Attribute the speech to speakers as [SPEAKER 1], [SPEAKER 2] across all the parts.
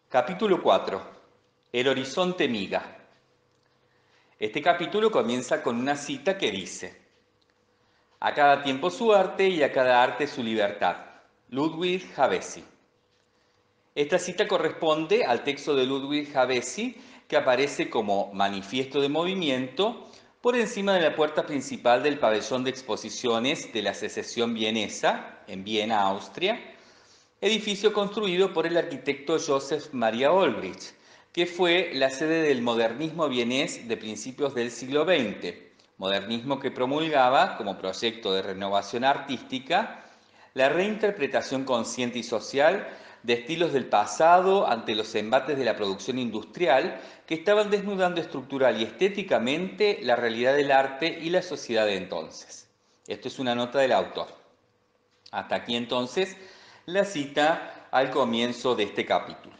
[SPEAKER 1] Capítulo 4. El horizonte miga. Este capítulo comienza con una cita que dice: "A cada tiempo su arte y a cada arte su libertad". Ludwig Havesi. Esta cita corresponde al texto de Ludwig Havesi que aparece como manifiesto de movimiento por encima de la puerta principal del pabellón de exposiciones de la Secesión Vienesa, en Viena, Austria, edificio construido por el arquitecto Joseph Maria Olbrich, que fue la sede del modernismo vienés de principios del siglo XX, modernismo que promulgaba, como proyecto de renovación artística, la reinterpretación consciente y social de estilos del pasado ante los embates de la producción industrial que estaban desnudando estructural y estéticamente la realidad del arte y la sociedad de entonces. Esto es una nota del autor. Hasta aquí entonces la cita al comienzo de este capítulo.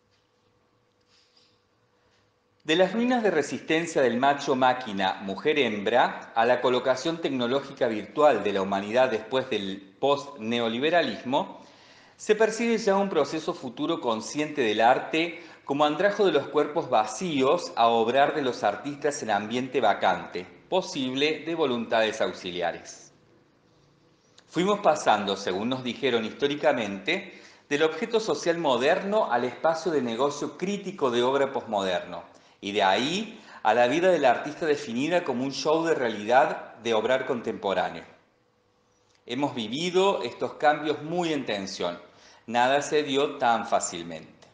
[SPEAKER 1] De las ruinas de resistencia del macho-máquina, mujer-hembra, a la colocación tecnológica virtual de la humanidad después del post-neoliberalismo, se percibe ya un proceso futuro consciente del arte como andrajo de los cuerpos vacíos a obrar de los artistas en ambiente vacante, posible de voluntades auxiliares. Fuimos pasando, según nos dijeron históricamente, del objeto social moderno al espacio de negocio crítico de obra posmoderno, y de ahí a la vida del artista definida como un show de realidad de obrar contemporáneo. Hemos vivido estos cambios muy en tensión. Nada se dio tan fácilmente.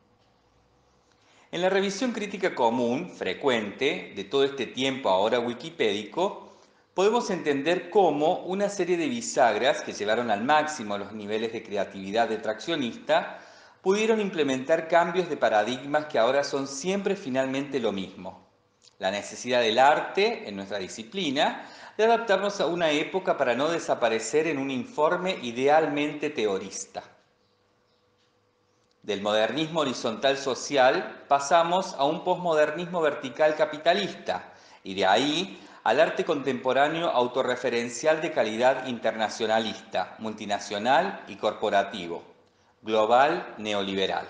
[SPEAKER 1] En la revisión crítica común, frecuente, de todo este tiempo ahora wikipédico, podemos entender cómo una serie de bisagras que llevaron al máximo los niveles de creatividad detraccionista pudieron implementar cambios de paradigmas que ahora son siempre finalmente lo mismo. La necesidad del arte, en nuestra disciplina, de adaptarnos a una época para no desaparecer en un informe idealmente teorista. Del modernismo horizontal social pasamos a un posmodernismo vertical capitalista y de ahí al arte contemporáneo autorreferencial de calidad internacionalista, multinacional y corporativo, global neoliberal.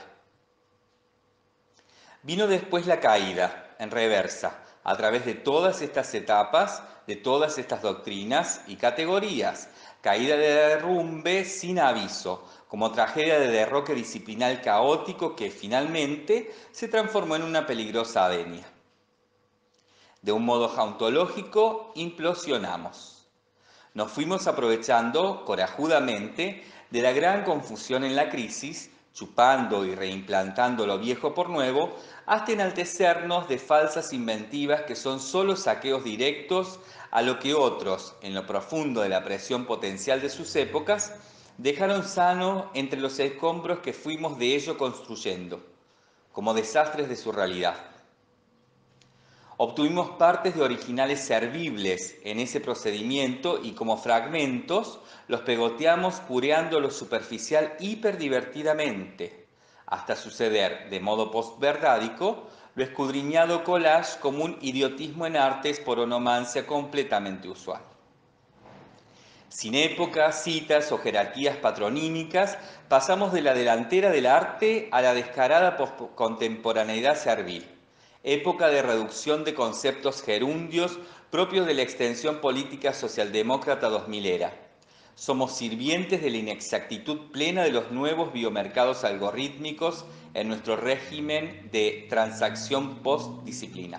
[SPEAKER 1] Vino después la caída, en reversa, a través de todas estas etapas, de todas estas doctrinas y categorías. Caída de derrumbe sin aviso, como tragedia de derroque disciplinar caótico que finalmente se transformó en una peligrosa avenia. De un modo jauntológico, implosionamos. Nos fuimos aprovechando corajudamente de la gran confusión en la crisis, chupando y reimplantando lo viejo por nuevo, hasta enaltecernos de falsas inventivas que son solo saqueos directos a lo que otros, en lo profundo de la presión potencial de sus épocas, dejaron sano entre los escombros que fuimos de ello construyendo, como desastres de su realidad. Obtuvimos partes de originales servibles en ese procedimiento y como fragmentos los pegoteamos pureando lo superficial hiperdivertidamente, hasta suceder, de modo postverdádico, lo escudriñado collage como un idiotismo en artes por onomancia completamente usual. Sin épocas, citas o jerarquías patronímicas, pasamos de la delantera del arte a la descarada contemporaneidad servil, época de reducción de conceptos gerundios propios de la extensión política socialdemócrata 2000era. Somos sirvientes de la inexactitud plena de los nuevos biomercados algorítmicos en nuestro régimen de transacción postdisciplina.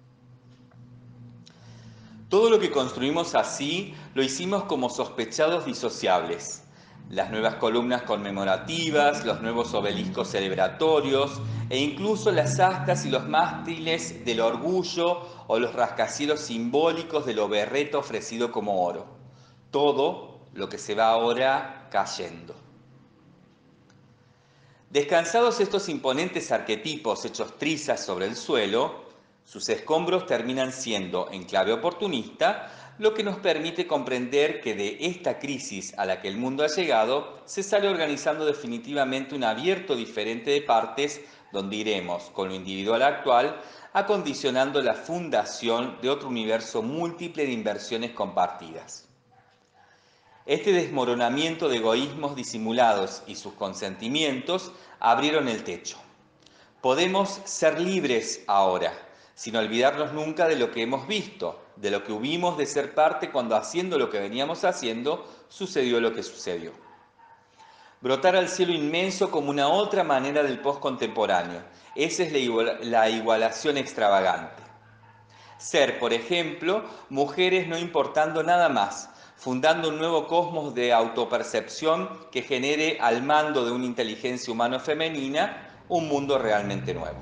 [SPEAKER 1] Todo lo que construimos así lo hicimos como sospechados disociables. Las nuevas columnas conmemorativas, los nuevos obeliscos celebratorios e incluso las astas y los mástiles del orgullo o los rascacielos simbólicos de lo berreta ofrecido como oro. Todo lo que se va ahora cayendo. Descansados estos imponentes arquetipos hechos trizas sobre el suelo, sus escombros terminan siendo, en clave oportunista, lo que nos permite comprender que de esta crisis a la que el mundo ha llegado se sale organizando definitivamente un abierto diferente de partes donde iremos, con lo individual actual, acondicionando la fundación de otro universo múltiple de inversiones compartidas. Este desmoronamiento de egoísmos disimulados y sus consentimientos abrieron el techo. Podemos ser libres ahora, sin olvidarnos nunca de lo que hemos visto, de lo que hubimos de ser parte cuando haciendo lo que veníamos haciendo, sucedió lo que sucedió. Brotar al cielo inmenso como una otra manera del postcontemporáneo. Esa es la igualación extravagante. Ser, por ejemplo, mujeres no importando nada más, fundando un nuevo cosmos de autopercepción que genere al mando de una inteligencia humano femenina un mundo realmente nuevo.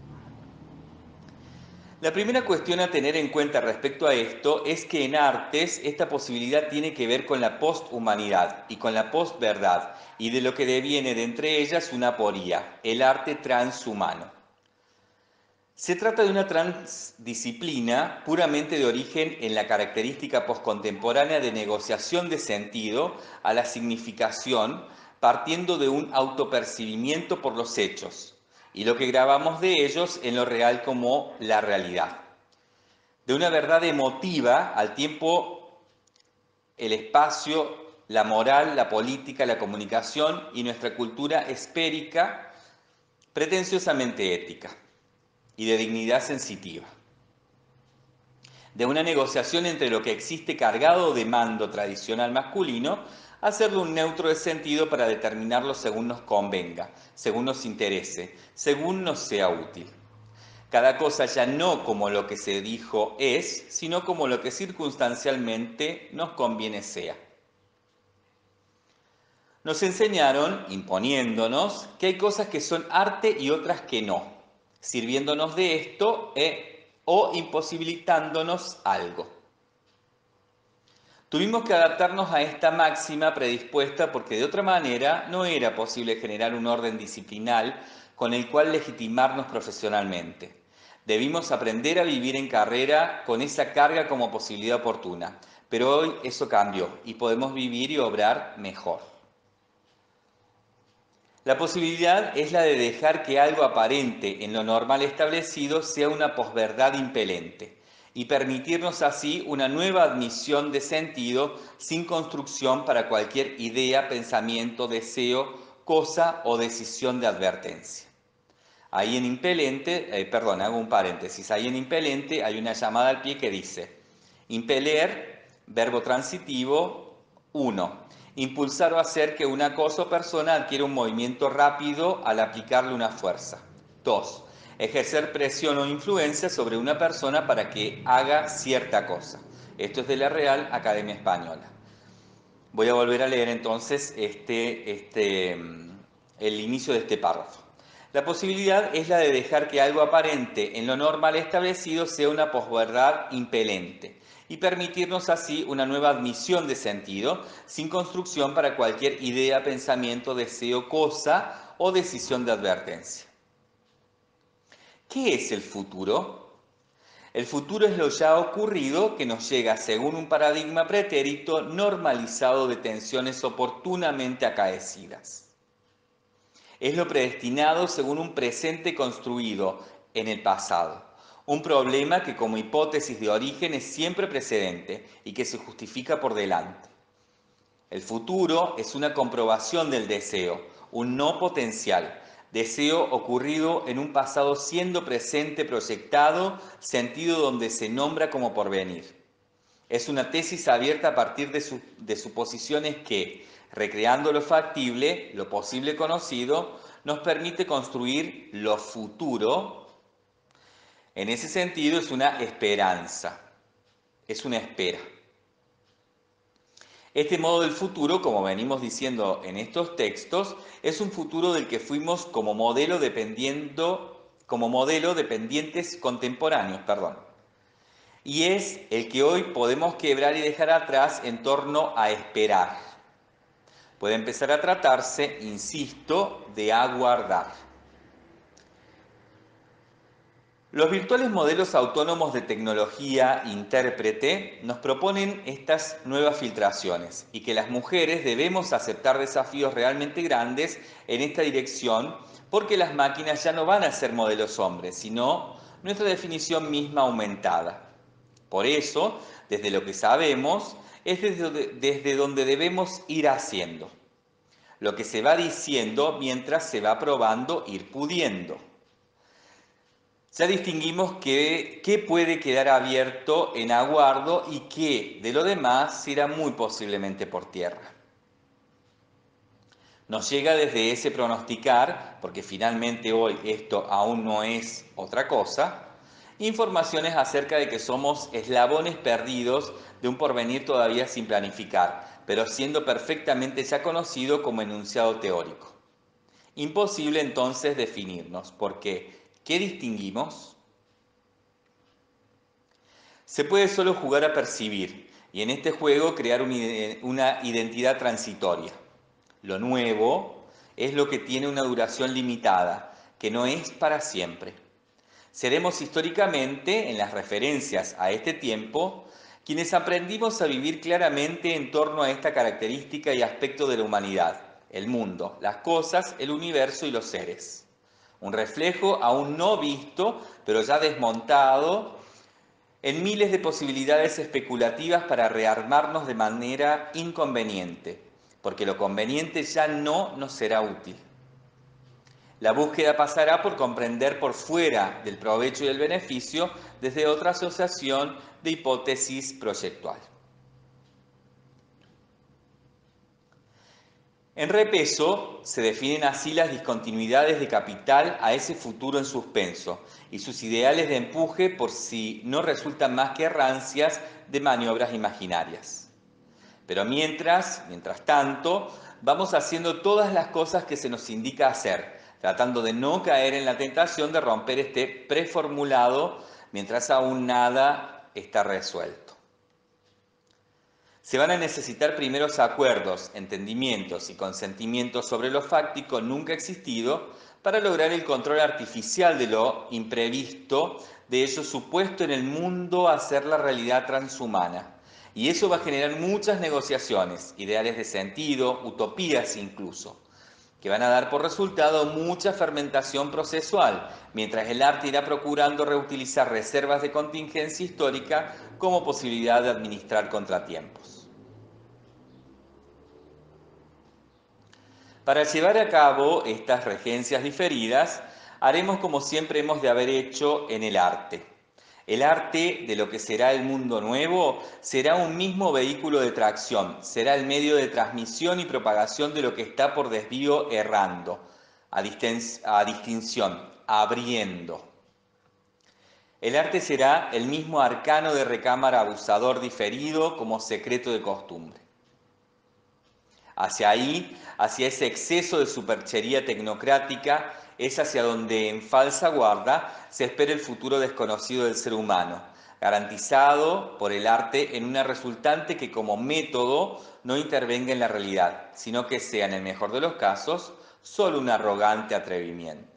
[SPEAKER 1] La primera cuestión a tener en cuenta respecto a esto es que en artes esta posibilidad tiene que ver con la posthumanidad y con la postverdad, y de lo que deviene de entre ellas una aporía, el arte transhumano. Se trata de una transdisciplina puramente de origen en la característica postcontemporánea de negociación de sentido a la significación, partiendo de un autopercibimiento por los hechos, y lo que grabamos de ellos en lo real como la realidad. De una verdad emotiva al tiempo, el espacio, la moral, la política, la comunicación y nuestra cultura esférica, pretenciosamente ética y de dignidad sensitiva. De una negociación entre lo que existe cargado de mando tradicional masculino, hacerlo un neutro de sentido para determinarlo según nos convenga, según nos interese, según nos sea útil. Cada cosa ya no como lo que se dijo es, sino como lo que circunstancialmente nos conviene sea. Nos enseñaron, imponiéndonos, que hay cosas que son arte y otras que no, sirviéndonos de esto o imposibilitándonos algo. Tuvimos que adaptarnos a esta máxima predispuesta porque de otra manera no era posible generar un orden disciplinal con el cual legitimarnos profesionalmente. Debimos aprender a vivir en carrera con esa carga como posibilidad oportuna, pero hoy eso cambió y podemos vivir y obrar mejor. La posibilidad es la de dejar que algo aparente en lo normal establecido sea una posverdad impelente y permitirnos así una nueva admisión de sentido sin construcción para cualquier idea, pensamiento, deseo, cosa o decisión de advertencia. Ahí en impelente, hago un paréntesis, ahí en impelente hay una llamada al pie que dice, impeler, verbo transitivo, 1. Impulsar o hacer que una cosa o persona adquiera un movimiento rápido al aplicarle una fuerza. 2. Ejercer presión o influencia sobre una persona para que haga cierta cosa. Esto es de la Real Academia Española. Voy a volver a leer entonces el inicio de este párrafo. La posibilidad es la de dejar que algo aparente en lo normal establecido sea una posverdad impelente y permitirnos así una nueva admisión de sentido sin construcción para cualquier idea, pensamiento, deseo, cosa o decisión de advertencia. ¿Qué es el futuro? El futuro es lo ya ocurrido que nos llega según un paradigma pretérito normalizado de tensiones oportunamente acaecidas. Es lo predestinado según un presente construido en el pasado. Un problema que como hipótesis de origen es siempre precedente y que se justifica por delante. El futuro es una comprobación del deseo, un no potencial, deseo ocurrido en un pasado siendo presente proyectado, sentido donde se nombra como porvenir. Es una tesis abierta a partir de suposiciones que, recreando lo factible, lo posible conocido, nos permite construir lo futuro. En ese sentido es una esperanza, es una espera. Este modo del futuro, como venimos diciendo en estos textos, es un futuro del que fuimos como modelo dependientes contemporáneos, y es el que hoy podemos quebrar y dejar atrás en torno a esperar. Puede empezar a tratarse, insisto, de aguardar. Los virtuales modelos autónomos de tecnología intérprete nos proponen estas nuevas filtraciones y que las mujeres debemos aceptar desafíos realmente grandes en esta dirección porque las máquinas ya no van a ser modelos hombres, sino nuestra definición misma aumentada. Por eso, desde lo que sabemos, es desde donde debemos ir haciendo. Lo que se va diciendo mientras se va probando ir pudiendo. Ya distinguimos qué puede quedar abierto en aguardo y qué de lo demás irá muy posiblemente por tierra. Nos llega desde ese pronosticar, porque finalmente hoy esto aún no es otra cosa, informaciones acerca de que somos eslabones perdidos de un porvenir todavía sin planificar, pero siendo perfectamente ya conocido como enunciado teórico. Imposible entonces definirnos, porque ¿qué distinguimos? Se puede solo jugar a percibir y en este juego crear una identidad transitoria. Lo nuevo es lo que tiene una duración limitada, que no es para siempre. Seremos históricamente, en las referencias a este tiempo, quienes aprendimos a vivir claramente en torno a esta característica y aspecto de la humanidad, el mundo, las cosas, el universo y los seres. Un reflejo aún no visto, pero ya desmontado en miles de posibilidades especulativas para rearmarnos de manera inconveniente, porque lo conveniente ya no nos será útil. La búsqueda pasará por comprender por fuera del provecho y el beneficio desde otra asociación de hipótesis proyectual. En repeso se definen así las discontinuidades de capital a ese futuro en suspenso y sus ideales de empuje por si no resultan más que rancias de maniobras imaginarias. Pero mientras tanto, vamos haciendo todas las cosas que se nos indica hacer, tratando de no caer en la tentación de romper este preformulado mientras aún nada está resuelto. Se van a necesitar primeros acuerdos, entendimientos y consentimientos sobre lo fáctico nunca existido para lograr el control artificial de lo imprevisto, de ello supuesto en el mundo a ser la realidad transhumana. Y eso va a generar muchas negociaciones, ideales de sentido, utopías incluso, que van a dar por resultado mucha fermentación procesual, mientras el arte irá procurando reutilizar reservas de contingencia histórica como posibilidad de administrar contratiempos. Para llevar a cabo estas regencias diferidas, haremos como siempre hemos de haber hecho en el arte. El arte de lo que será el mundo nuevo será un mismo vehículo de tracción, será el medio de transmisión y propagación de lo que está por desvío errando, a distinción, abriendo. El arte será el mismo arcano de recámara abusador diferido como secreto de costumbre. Hacia ahí, hacia ese exceso de superchería tecnocrática, es hacia donde en falsa guarda se espera el futuro desconocido del ser humano, garantizado por el arte en una resultante que como método no intervenga en la realidad, sino que sea, en el mejor de los casos, solo un arrogante atrevimiento.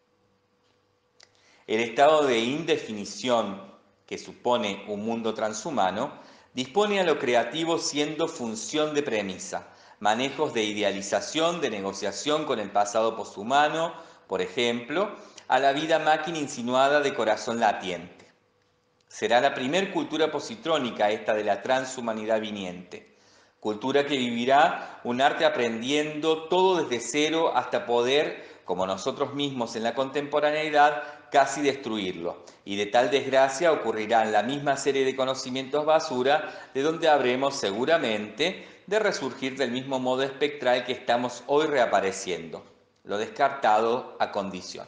[SPEAKER 1] El estado de indefinición que supone un mundo transhumano dispone a lo creativo siendo función de premisa, manejos de idealización, de negociación con el pasado poshumano, por ejemplo, a la vida máquina insinuada de corazón latiente. Será la primer cultura positrónica esta de la transhumanidad viniente, cultura que vivirá un arte aprendiendo todo desde cero hasta poder, como nosotros mismos en la contemporaneidad, casi destruirlo. Y de tal desgracia ocurrirán la misma serie de conocimientos basura de donde habremos seguramente de resurgir del mismo modo espectral que estamos hoy reapareciendo, lo descartado a condición.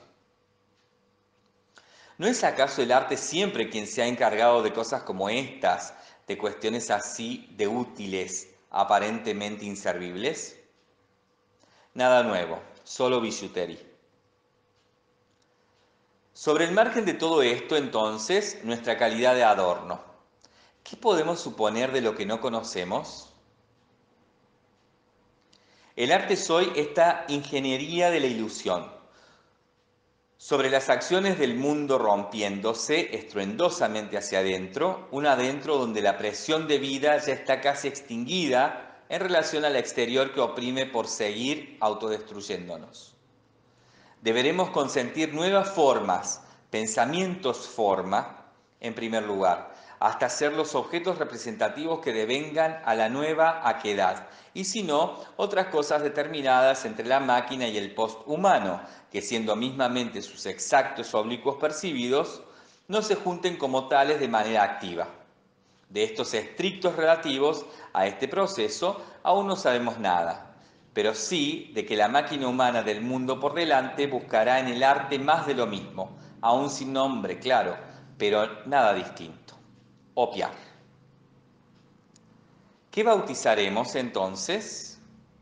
[SPEAKER 1] ¿No es acaso el arte siempre quien se ha encargado de cosas como estas, de cuestiones así de útiles, aparentemente inservibles? Nada nuevo, solo bisutería. Sobre el margen de todo esto, entonces, nuestra calidad de adorno. ¿Qué podemos suponer de lo que no conocemos? El arte es hoy esta ingeniería de la ilusión. Sobre las acciones del mundo rompiéndose estruendosamente hacia adentro, un adentro donde la presión de vida ya está casi extinguida en relación al exterior que oprime por seguir autodestruyéndonos. Deberemos consentir nuevas formas, pensamientos forma, en primer lugar, hasta ser los objetos representativos que devengan a la nueva aquedad, y si no, otras cosas determinadas entre la máquina y el posthumano, que siendo mismamente sus exactos oblicuos percibidos, no se junten como tales de manera activa. De estos estrictos relativos a este proceso aún no sabemos nada, pero sí de que la máquina humana del mundo por delante buscará en el arte más de lo mismo, aún sin nombre, claro, pero nada distinto: opiar. ¿Qué bautizaremos entonces?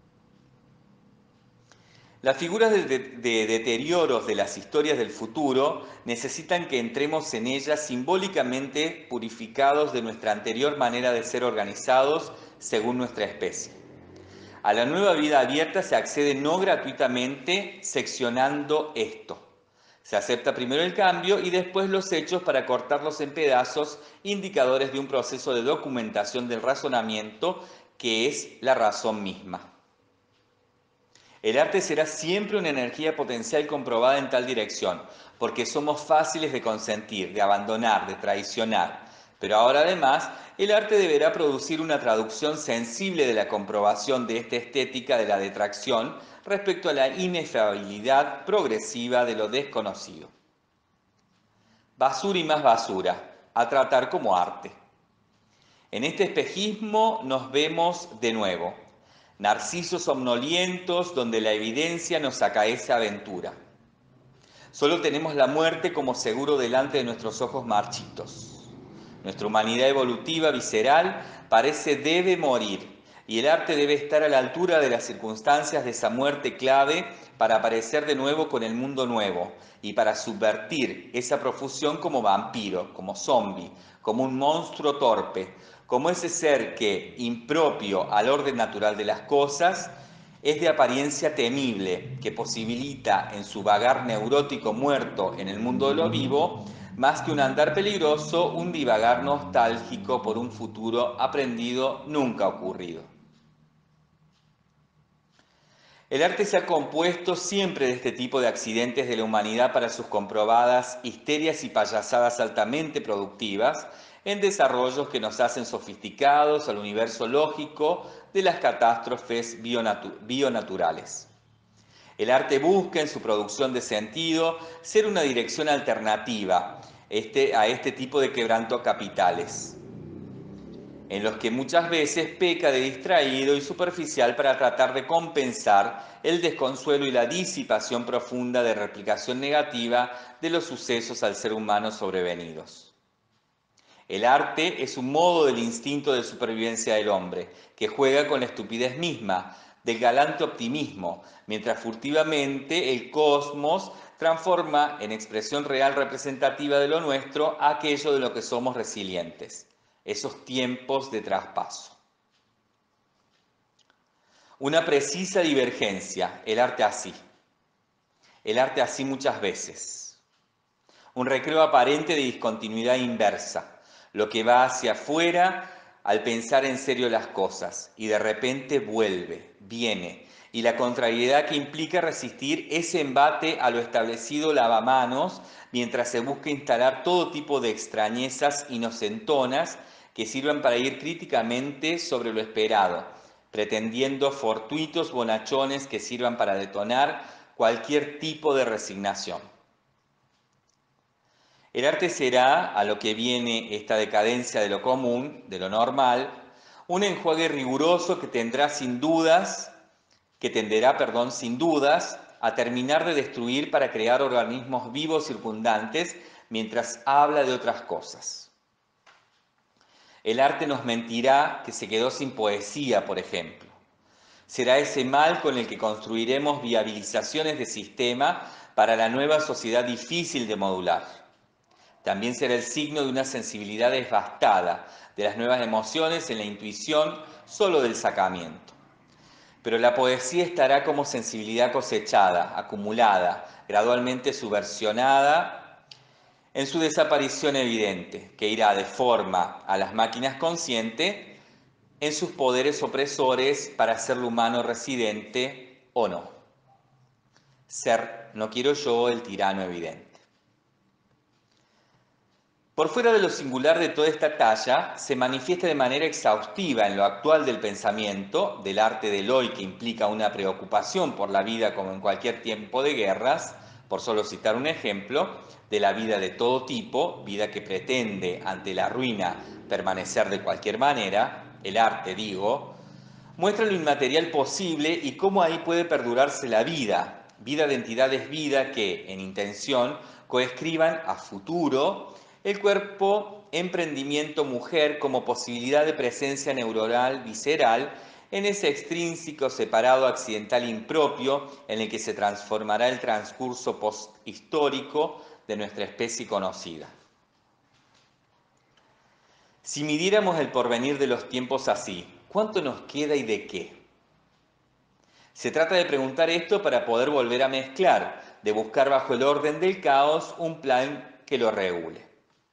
[SPEAKER 1] Las figuras de deterioros de las historias del futuro necesitan que entremos en ellas simbólicamente purificados de nuestra anterior manera de ser organizados según nuestra especie. A la nueva vida abierta se accede no gratuitamente seccionando esto. Se acepta primero el cambio y después los hechos para cortarlos en pedazos, indicadores de un proceso de documentación del razonamiento que es la razón misma. El arte será siempre una energía potencial comprobada en tal dirección, porque somos fáciles de consentir, de abandonar, de traicionar. Pero ahora además, el arte deberá producir una traducción sensible de la comprobación de esta estética de la detracción respecto a la inefabilidad progresiva de lo desconocido. Basura y más basura, a tratar como arte. En este espejismo nos vemos de nuevo, narcisos somnolientos donde la evidencia nos acaece aventura. Solo tenemos la muerte como seguro delante de nuestros ojos marchitos. Nuestra humanidad evolutiva, visceral, debe morir, y el arte debe estar a la altura de las circunstancias de esa muerte clave para aparecer de nuevo con el mundo nuevo y para subvertir esa profusión como vampiro, como zombi, como un monstruo torpe, como ese ser que, impropio al orden natural de las cosas, es de apariencia temible, que posibilita en su vagar neurótico muerto en el mundo de lo vivo, más que un andar peligroso, un divagar nostálgico por un futuro aprendido nunca ocurrido. El arte se ha compuesto siempre de este tipo de accidentes de la humanidad para sus comprobadas histerias y payasadas altamente productivas, en desarrollos que nos hacen sofisticados al universo lógico de las catástrofes bionaturales. El arte busca en su producción de sentido ser una dirección alternativa a este tipo de quebranto capitales, en los que muchas veces peca de distraído y superficial para tratar de compensar el desconsuelo y la disipación profunda de replicación negativa de los sucesos al ser humano sobrevenidos. El arte es un modo del instinto de supervivencia del hombre, que juega con la estupidez misma, del galante optimismo, mientras furtivamente el cosmos transforma en expresión real representativa de lo nuestro aquello de lo que somos resilientes, esos tiempos de traspaso. Una precisa divergencia, el arte así muchas veces. Un recreo aparente de discontinuidad inversa, lo que va hacia afuera al pensar en serio las cosas y de repente viene, y la contrariedad que implica resistir ese embate a lo establecido lavamanos mientras se busca instalar todo tipo de extrañezas inocentonas que sirvan para ir críticamente sobre lo esperado, pretendiendo fortuitos bonachones que sirvan para detonar cualquier tipo de resignación. El arte será, a lo que viene esta decadencia de lo común, de lo normal, un enjuague riguroso que tenderá sin dudas a terminar de destruir para crear organismos vivos circundantes mientras habla de otras cosas. El arte nos mentirá que se quedó sin poesía, por ejemplo. Será ese mal con el que construiremos viabilizaciones de sistema para la nueva sociedad difícil de modular. También será el signo de una sensibilidad devastada, de las nuevas emociones en la intuición solo del sacamiento. Pero la poesía estará como sensibilidad cosechada, acumulada, gradualmente subversionada en su desaparición evidente, que irá de forma a las máquinas conscientes en sus poderes opresores para hacerlo humano residente o no. Ser, no quiero yo, el tirano evidente. Por fuera de lo singular de toda esta talla, se manifiesta de manera exhaustiva en lo actual del pensamiento, del arte del hoy que implica una preocupación por la vida como en cualquier tiempo de guerras, por solo citar un ejemplo, de la vida de todo tipo, vida que pretende ante la ruina permanecer de cualquier manera, el arte digo, muestra lo inmaterial posible y cómo ahí puede perdurarse la vida, vida de entidades vida que, en intención, coescriban a futuro el cuerpo, emprendimiento, mujer como posibilidad de presencia neuronal visceral en ese extrínseco separado accidental impropio en el que se transformará el transcurso posthistórico de nuestra especie conocida. Si midiéramos el porvenir de los tiempos así, ¿cuánto nos queda y de qué? Se trata de preguntar esto para poder volver a mezclar, de buscar bajo el orden del caos un plan que lo regule.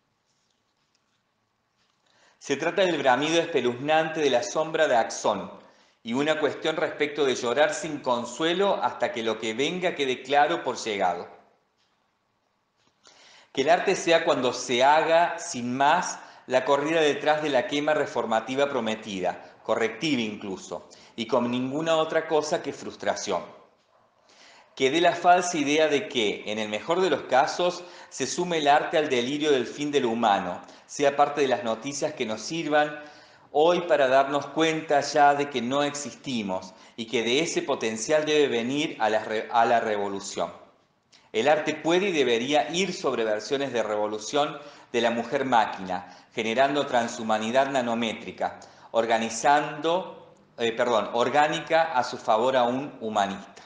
[SPEAKER 1] Se trata del bramido espeluznante de la sombra de Axón y una cuestión respecto de llorar sin consuelo hasta que lo que venga quede claro por llegado. Que el arte sea cuando se haga, sin más, la corrida detrás de la quema reformativa prometida, correctiva incluso, y con ninguna otra cosa que frustración. Que dé la falsa idea de que, en el mejor de los casos, se sume el arte al delirio del fin de lo humano, sea parte de las noticias que nos sirvan hoy para darnos cuenta ya de que no existimos y que de ese potencial debe venir a la revolución. El arte puede y debería ir sobre versiones de revolución de la mujer máquina, generando transhumanidad nanométrica, orgánica a su favor aún humanista.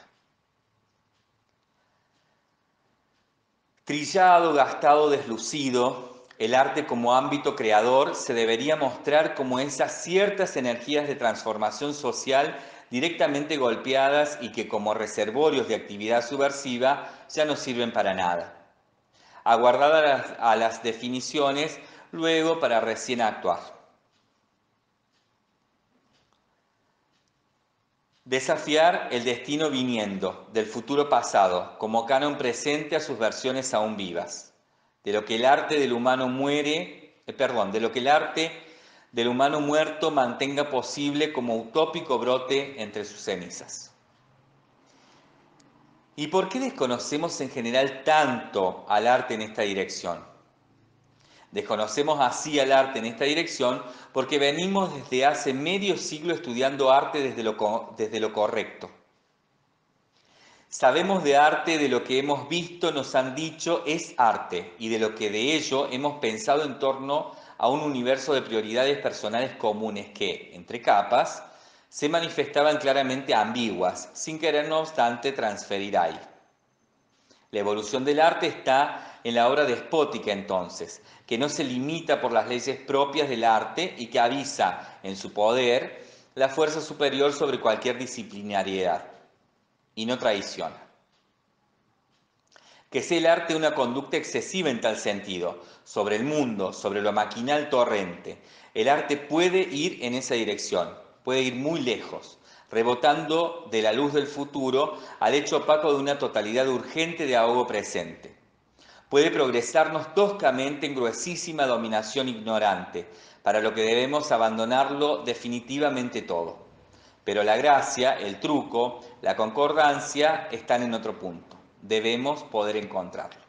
[SPEAKER 1] Trillado, gastado, deslucido, el arte como ámbito creador se debería mostrar como esas ciertas energías de transformación social directamente golpeadas y que como reservorios de actividad subversiva ya no sirven para nada. Aguardar a las definiciones luego para recién actuar. Desafiar el destino viniendo, del futuro pasado, como canon presente a sus versiones aún vivas. De lo que el arte del humano de lo que el arte del humano muerto mantenga posible como utópico brote entre sus cenizas. ¿Y por qué desconocemos en general tanto al arte en esta dirección? Desconocemos así al arte en esta dirección porque venimos desde hace medio siglo estudiando arte desde lo correcto. Sabemos de arte de lo que hemos visto, nos han dicho, es arte, y de lo que de ello hemos pensado en torno a un universo de prioridades personales comunes que, entre capas, se manifestaban claramente ambiguas, sin querer no obstante transferir ahí. La evolución del arte está en la obra despótica entonces, que no se limita por las leyes propias del arte y que avisa en su poder la fuerza superior sobre cualquier disciplinariedad y no traiciona. Que sea el arte una conducta excesiva en tal sentido, sobre el mundo, sobre lo maquinal torrente. El arte puede ir en esa dirección, puede ir muy lejos, rebotando de la luz del futuro al hecho opaco de una totalidad urgente de ahogo presente. Puede progresarnos toscamente en gruesísima dominación ignorante, para lo que debemos abandonarlo definitivamente todo. Pero la gracia, el truco, la concordancia están en otro punto. Debemos poder encontrarlo.